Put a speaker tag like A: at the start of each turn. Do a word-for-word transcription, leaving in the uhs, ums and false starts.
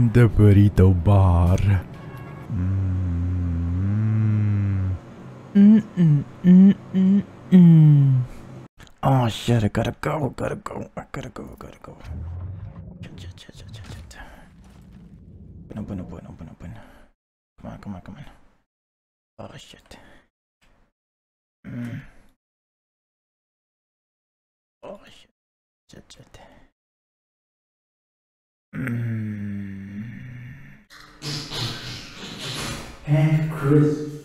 A: The Burrito Bar. Mm. Mm -mm -mm -mm -mm. Oh shit, I gotta go, gotta go, I gotta go, gotta go. Open, open, open, open, open. Come on, come on, come on. Oh shit. Mm. Oh shit, shit, shit. Mm.
B: And crisp.